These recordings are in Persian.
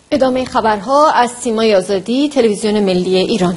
ادامه خبرها از سیمای آزادی تلویزیون ملی ایران.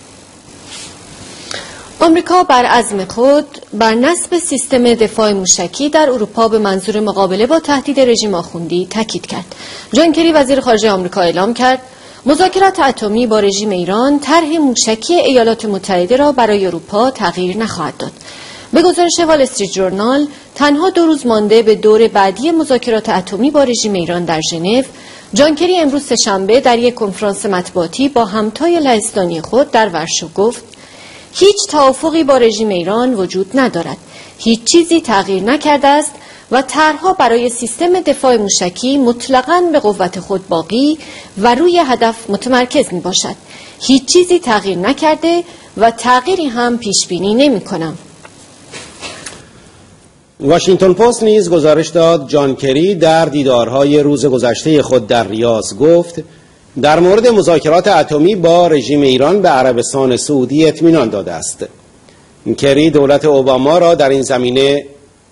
آمریکا بر عزم خود بر نصب سیستم دفاع موشکی در اروپا به منظور مقابله با تهدید رژیم آخوندی تاکید کرد. جان کری وزیر خارجه آمریکا اعلام کرد مذاکرات اتمی با رژیم ایران طرح موشکی ایالات متحده را برای اروپا تغییر نخواهد داد. به گزارش وال استریت ژورنال تنها 2 روز مانده به دور بعدی مذاکرات اتمی با رژیم ایران در ژنو، جان کری امروز سه‌شنبه در یک کنفرانس مطبوعاتی با همتای لهستانی خود در ورشو گفت هیچ توافقی با رژیم ایران وجود ندارد. هیچ چیزی تغییر نکرده است و طرحها برای سیستم دفاع موشکی مطلقاً به قوت خود باقی و روی هدف متمرکز می باشد. هیچ چیزی تغییر نکرده و تغییری هم پیش بینی نمی کنم. واشنگتن پست نیز گزارش داد جان کری در دیدارهای روز گذشته خود در ریاض گفت در مورد مذاکرات اتمی با رژیم ایران به عربستان سعودی اطمینان داده است. کری دولت اوباما را در این زمینه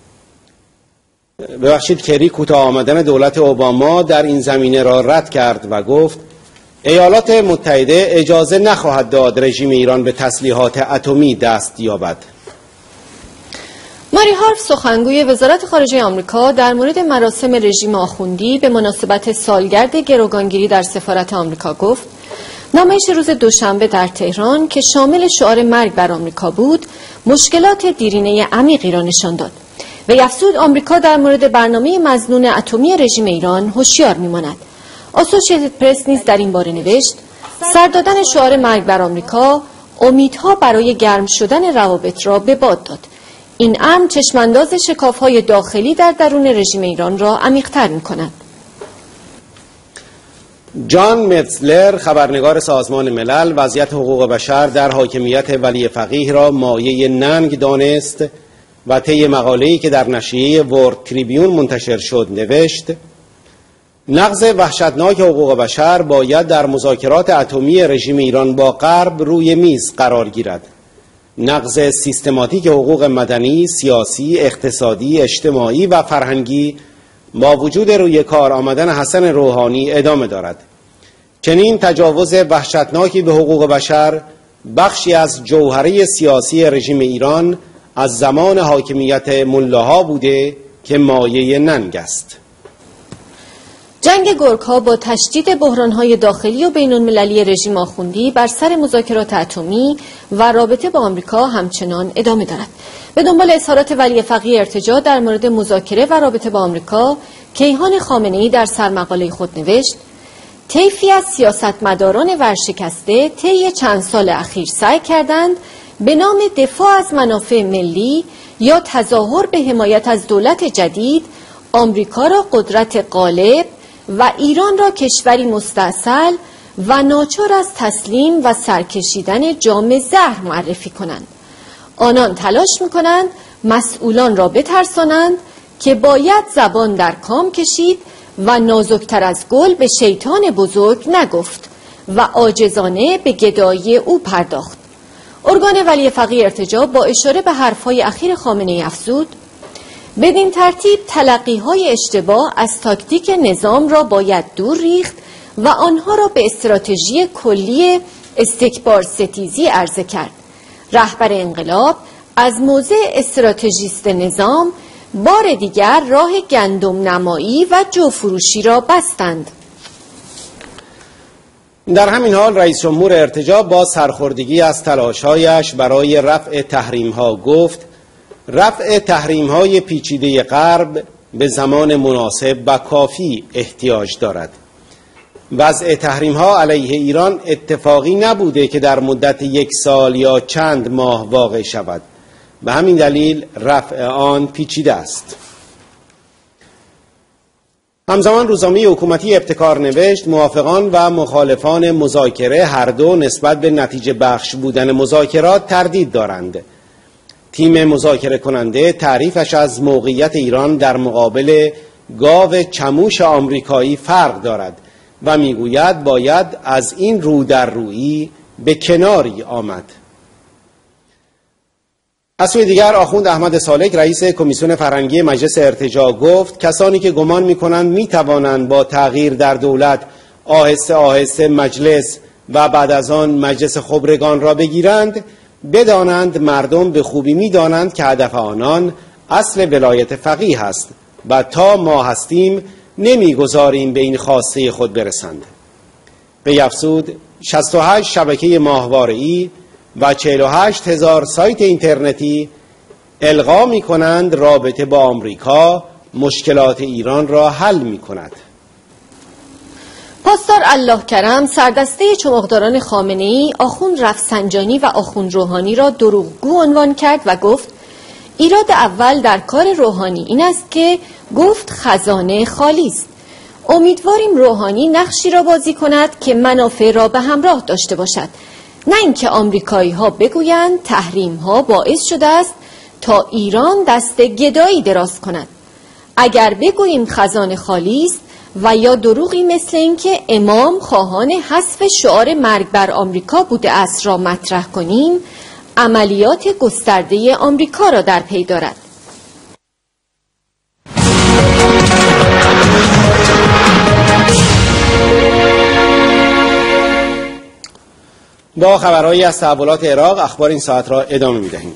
کری کوتاه آمدن دولت اوباما در این زمینه را رد کرد و گفت ایالات متحده اجازه نخواهد داد رژیم ایران به تسلیحات اتمی دست یابد. ماری هارف سخنگوی وزارت خارجه آمریکا در مورد مراسم رژیم آخوندی به مناسبت سالگرد گروگانگیری در سفارت آمریکا گفت نمایش روز دوشنبه در تهران که شامل شعار مرگ بر آمریکا بود مشکلات دیرینه عمیقی را نشان داد و افزود آمریکا در مورد برنامه مظنون اتمی رژیم ایران هوشیار می‌ماند. آسوشییتد پرس نیز در این باره نوشت سر دادن شعار مرگ بر آمریکا امیدها برای گرم شدن روابط را به باد داد. این امر چشمانداز شکاف‌های داخلی در درون رژیم ایران را عمیق‌تر می‌کند. جان متزلر خبرنگار سازمان ملل وضعیت حقوق بشر در حاکمیت ولی فقیه را مایه ننگ دانست و طی مقاله‌ای که در نشریه ورلد تریبیون منتشر شد نوشت نقض وحشتناک حقوق بشر باید در مذاکرات اتمی رژیم ایران با غرب روی میز قرار گیرد. نقض سیستماتیک حقوق مدنی، سیاسی، اقتصادی، اجتماعی و فرهنگی با وجود روی کار آمدن حسن روحانی ادامه دارد. چنین تجاوز وحشتناکی به حقوق بشر بخشی از جوهره سیاسی رژیم ایران از زمان حاکمیت ملاها بوده که مایه ننگ است. جنگ گرگ‌ها با تشدید بحران‌های داخلی و بین‌المللی رژیم آخوندی بر سر مذاکرات اتمی و رابطه با آمریکا همچنان ادامه دارد. به دنبال اظهارات ولی فقیه ارتجاع در مورد مذاکره و رابطه با آمریکا، کیهان خامنه‌ای در سرمقاله خود نوشت: طیفی از سیاستمداران ورشکسته طی چند سال اخیر سعی کردند به نام دفاع از منافع ملی یا تظاهر به حمایت از دولت جدید آمریکا را قدرت غالب و ایران را کشوری مستاصل و ناچار از تسلیم و سرکشیدن جام زهر معرفی کنند. آنان تلاش می‌کنند مسئولان را بترسانند که باید زبان در کام کشید و نازکتر از گل به شیطان بزرگ نگفت و عاجزانه به گدایی او پرداخت. ارگان ولی فقیه ارتجاع با اشاره به حرف‌های اخیر خامنه‌ای افزود: بدین ترتیب تلقی‌های اشتباه از تاکتیک نظام را باید دور ریخت و آنها را به استراتژی کلی استکبار ستیزی عرضه کرد. رهبر انقلاب از موضع استراتژیست نظام بار دیگر راه گندم نمایی و جوفروشی را بستند. در همین حال رئیس جمهور ارتجاع با سرخوردگی از تلاش‌هایش برای رفع تحریم‌ها گفت رفع تحریم‌های پیچیده غرب به زمان مناسب و کافی احتیاج دارد. وضع تحریم‌ها علیه ایران اتفاقی نبوده که در مدت 1 سال یا چند ماه واقع شود. به همین دلیل رفع آن پیچیده است. همزمان روزنامه حکومتی ابتکار نوشت موافقان و مخالفان مذاکره هر دو نسبت به نتیجه بخش بودن مذاکرات تردید دارند. تیم مذاکره کننده تعریفش از موقعیت ایران در مقابل گاو چموش آمریکایی فرق دارد و میگوید باید از این رو در رویی به کناری آمد. از سوی دیگر آخوند احمد سالک رئیس کمیسیون فرهنگی مجلس ارتجاع گفت کسانی که گمان می‌کنند می‌توانند با تغییر در دولت آهسته آهسته مجلس و بعد از آن مجلس خبرگان را بگیرند، بدانند مردم به خوبی می‌دانند که هدف آنان اصل ولایت فقیه است و تا ما هستیم نمی‌گذاریم به این خواسته خود برسند. بیفزود 68 شبکه ماهواره‌ای و 48,000 سایت اینترنتی القا می‌کنند رابطه با آمریکا مشکلات ایران را حل می‌کند. پاسدار الله کرم سردسته چماقداران خامنه‌ای آخوند رفسنجانی و آخوند روحانی را دروغگو عنوان کرد و گفت ایراد اول در کار روحانی این است که گفت خزانه خالی است. امیدواریم روحانی نقشی را بازی کند که منافع را به همراه داشته باشد، نه اینکه آمریکایی‌ها بگویند تحریم‌ها باعث شده است تا ایران دست گدایی دراز کند. اگر بگوییم خزانه خالی است و یا دروغی مثل اینکه امام خواهان حذف شعار مرگ بر آمریکا بوده است را مطرح کنیم، عملیات گسترده آمریکا را در پی دارد. با خبرهایی از تحولات عراق اخبار این ساعت را ادامه می‌دهیم.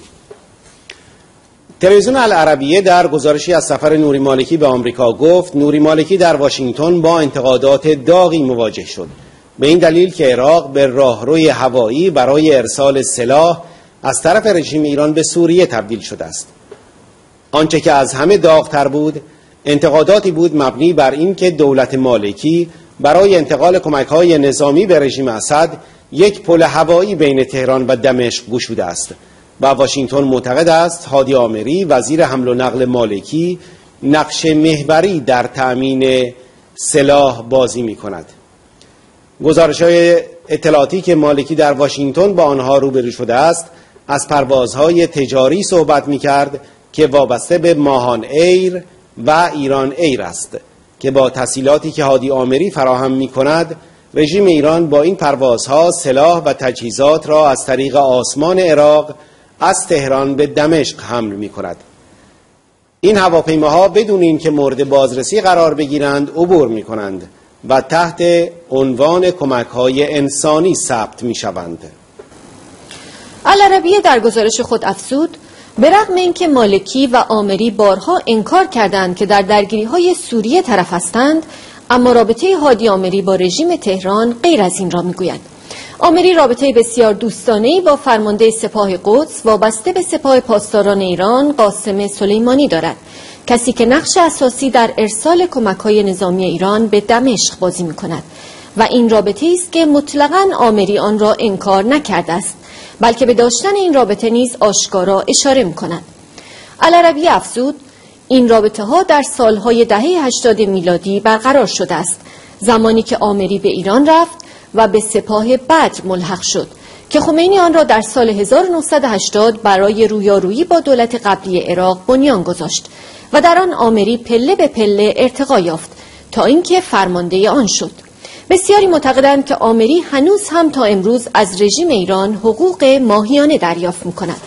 تلویزیون العربیه در گزارشی از سفر نوری مالکی به آمریکا گفت نوری مالکی در واشنگتن با انتقادات داغی مواجه شد، به این دلیل که عراق به راهروی هوایی برای ارسال سلاح از طرف رژیم ایران به سوریه تبدیل شده است. آنچه که از همه داغ‌تر بود انتقاداتی بود مبنی بر این که دولت مالکی برای انتقال کمک‌های نظامی به رژیم اسد یک پل هوایی بین تهران و دمشق گشوده است و واشنگتن معتقد است هادی آمری وزیر حمل و نقل مالکی نقش محوری در تأمین سلاح بازی می کند. گزارش‌های اطلاعاتی که مالکی در واشنگتن با آنها روبرو شده است از پروازهای تجاری صحبت می کرد که وابسته به ماهان ایر و ایران ایر است که با تسهیلاتی که هادی آمری فراهم می کند رژیم ایران با این پروازها سلاح و تجهیزات را از طریق آسمان عراق از تهران به دمشق حمل می کند. این هواپیماها بدون اینکه مورد بازرسی قرار بگیرند عبور می کنند و تحت عنوان کمک‌های انسانی ثبت می شوند. العربیه در گزارش خود افزود به رغم اینکه مالکی و آمری بارها انکار کردند که در درگیری‌های سوریه طرف هستند، اما رابطه هادی آمری با رژیم تهران غیر از این را می‌گوید. آمری رابطه بسیار دوستانه‌ای با فرمانده سپاه قدس وابسته به سپاه پاسداران ایران قاسم سلیمانی دارد، کسی که نقش اساسی در ارسال کمک‌های نظامی ایران به دمشق بازی می‌کند و این رابطه است که مطلقاً آمری آن را انکار نکرده است، بلکه به داشتن این رابطه نیز آشکارا اشاره می‌کند. العربیه افزود این رابطه ها در سالهای دهه 80 میلادی برقرار شده است، زمانی که آمری به ایران رفت و به سپاه بدر ملحق شد که خمینی آن را در سال 1980 برای رویارویی با دولت قبلی عراق بنیان گذاشت و در آن آمری پله به پله ارتقا یافت تا اینکه فرمانده آن شد. بسیاری معتقدند که آمری هنوز هم تا امروز از رژیم ایران حقوق ماهیانه دریافت می‌کند.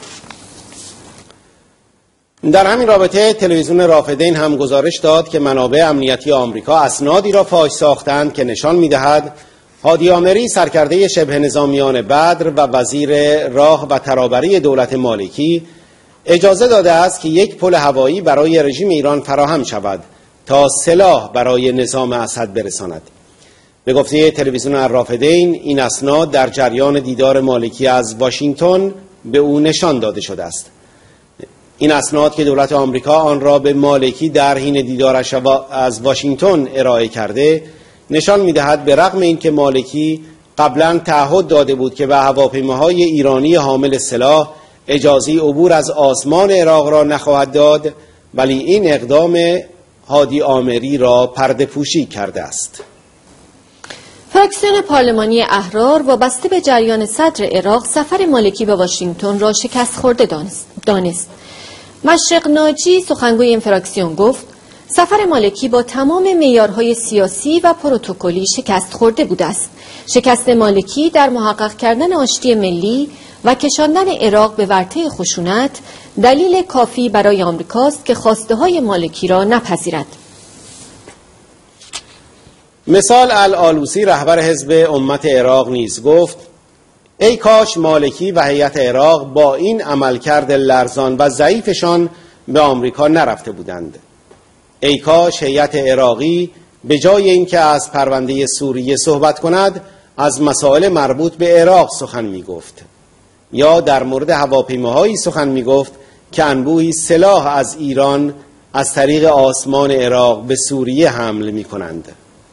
در همین رابطه تلویزیون رافدین هم گزارش داد که منابع امنیتی آمریکا اسنادی را فاش ساختند که نشان می‌دهد هادی آمری سرکرده شبه نظامیان بدر و وزیر راه و ترابری دولت مالکی اجازه داده است که یک پل هوایی برای رژیم ایران فراهم شود تا سلاح برای نظام اسد برساند. به گفته تلویزیون الرافدین این اسناد در جریان دیدار مالکی از واشنگتن به او نشان داده شده است. این اسناد که دولت آمریکا آن را به مالکی در حین دیدارش از واشنگتن ارائه کرده نشان می‌دهد به رغم اینکه مالکی قبلا تعهد داده بود که به هواپیماهای ایرانی حامل سلاح اجازه عبور از آسمان عراق را نخواهد داد، ولی این اقدام هادی آمری را پرده پوشی کرده است. فراکسیون پارلمانی احرار وابسته به جریان صدر عراق سفر مالکی به واشنگتن را شکست خورده دانست. مشرق ناجی سخنگوی این فراکسیون گفت سفر مالکی با تمام معیارهای سیاسی و پروتکلی شکست خورده بوده است. شکست مالکی در محقق کردن آشتی ملی و کشاندن عراق به ورطه خشونت دلیل کافی برای آمریکاست که خواسته‌های مالکی را نپذیرد. مثال الآلوسی رهبر حزب امت عراق نیز گفت ای کاش مالکی و هیئت عراق با این عملکرد لرزان و ضعیفشان به آمریکا نرفته بودند. ای کاش هیئت عراقی به جای اینکه از پرونده سوریه صحبت کند از مسائل مربوط به عراق سخن می گفت یا در مورد هواپیماهایی سخن می گفت که انبوهی سلاح از ایران از طریق آسمان عراق به سوریه حمل می کنند.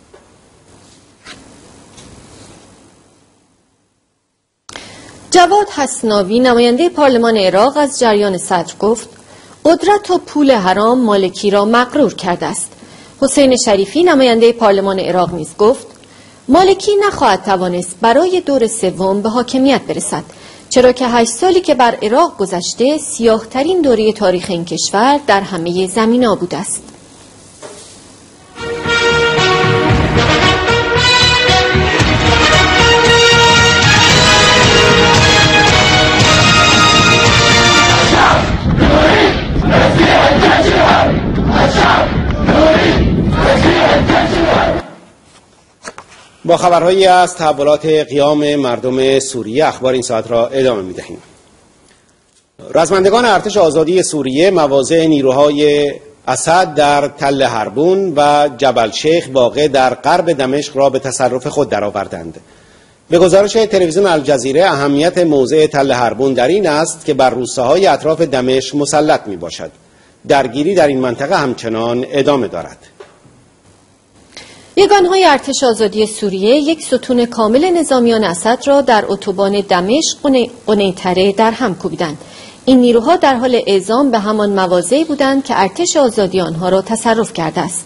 جواد حسناوی نماینده پارلمان عراق از جریان صدر گفت قدرت و پول حرام مالکی را مغرور کرده است. حسین شریفی نماینده پارلمان عراق نیز گفت مالکی نخواهد توانست برای دور سوم به حاکمیت برسد، چرا که 8 سالی که بر عراق گذشته سیاه‌ترین دوره تاریخ این کشور در همه زمینه‌ها بوده است. با خبرهایی از تحولات قیام مردم سوریه اخبار این ساعت را ادامه می‌دهیم. رزمندگان ارتش آزادی سوریه مواضع نیروهای اسد در تل هربون و جبل شیخ واقع در غرب دمشق را به تصرف خود درآوردند. به گزارش تلویزیون الجزیره اهمیت موضع تل هربون در این است که بر روستاهای اطراف دمشق مسلط میباشد. درگیری در این منطقه همچنان ادامه دارد. یگانهای ارتش آزادی سوریه یک ستون کامل نظامیان اسد را در اتوبان دمشق قنیطره در هم کوبیدند. این نیروها در حال اعزام به همان مواضعی بودند که ارتش آزادی آنها را تصرف کرده است.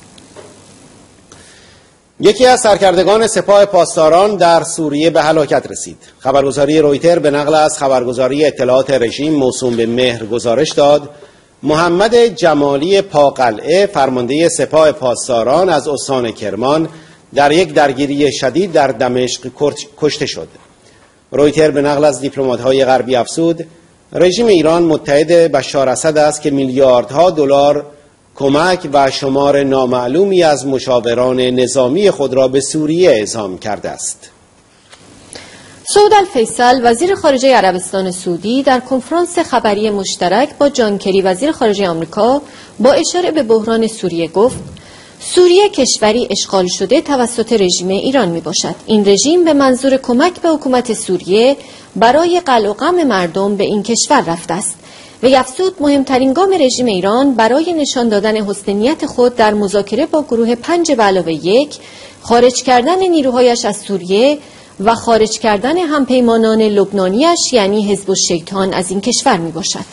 یکی از سرکردگان سپاه پاسداران در سوریه به هلاکت رسید. خبرگزاری رویتر به نقل از خبرگزاری اطلاعات رژیم موسوم به مهر گزارش داد محمد جمالی پاقلعه فرمانده سپاه پاسداران از استان کرمان در یک درگیری شدید در دمشق کشته شد. رویتر به نقل از دیپلمات‌های غربی افزود رژیم ایران متحد بشار اسد است که میلیاردها دلار کمک و شمار نامعلومی از مشاوران نظامی خود را به سوریه اعزام کرده است. سعود الفیصل وزیر خارجه عربستان سعودی در کنفرانس خبری مشترک با جان کری وزیر خارجه آمریکا با اشاره به بحران سوریه گفت سوریه کشوری اشغال شده توسط رژیم ایران می باشد. این رژیم به منظور کمک به حکومت سوریه برای قلع و قم مردم به این کشور رفته است و افزود مهمترین گام رژیم ایران برای نشان دادن حسن نیت خود در مذاکره با گروه 5+1 خارج کردن نیروهایش از سوریه و خارج کردن همپیمانان لبنانیش یعنی حزب الشیطان از این کشور می باشد.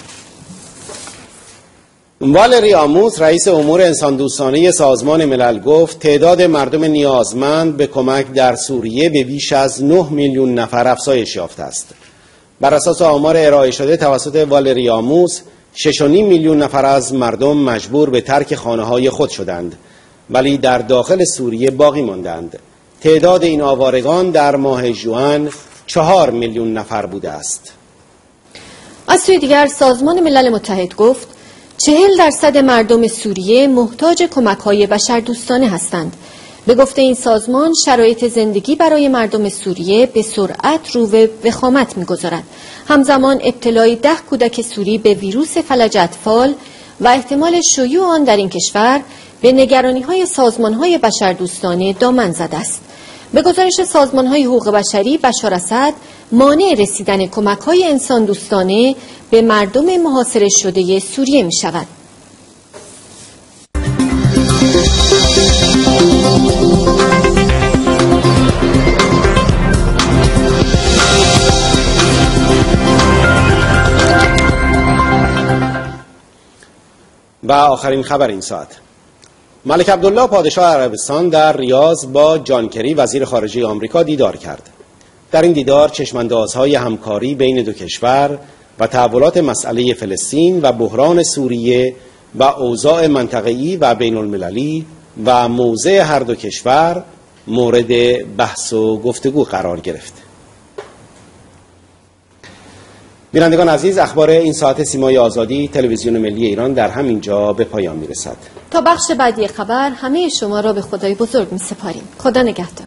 والری آموس رئیس امور انسان دوستانه سازمان ملل گفت تعداد مردم نیازمند به کمک در سوریه به بیش از 9 میلیون نفر افزایش یافته است. بر اساس آمار ارائه شده توسط والری آموس 6.5 میلیون نفر از مردم مجبور به ترک خانه‌های خود شدند ولی در داخل سوریه باقی ماندند. تعداد این آوارگان در ماه ژوئن 4 میلیون نفر بوده است. از سوی دیگر سازمان ملل متحد گفت 40% مردم سوریه محتاج کمک‌های بشردوستانه هستند. به گفته این سازمان شرایط زندگی برای مردم سوریه به سرعت رو به وخامت می‌گذارد. همزمان ابتلای 10 کودک سوری به ویروس فلج اطفال و احتمال شیوع آن در این کشور به نگرانی‌های سازمان‌های بشردوستانه دامن زده است. به گزارش سازمان‌های حقوق بشری بشار اسد مانع رسیدن کمک‌های انسان دوستانه به مردم محاصره شده سوریه می‌شود. و آخرین خبر این ساعت. ملک عبدالله پادشاه عربستان در ریاض با جان کری وزیر خارجه آمریکا دیدار کرد. در این دیدار چشماندازهای همکاری بین دو کشور و تحولات مسئله فلسطین و بحران سوریه و اوضاع منطقه‌ای و بین المللی و موضع هر دو کشور مورد بحث و گفتگو قرار گرفت. بینندگان عزیز، اخبار این ساعت سیمای آزادی تلویزیون ملی ایران در همین جا به پایان میرسد. تا بخش بعدی خبر همه شما را به خدای بزرگ می سپاریم. خدا نگهدار.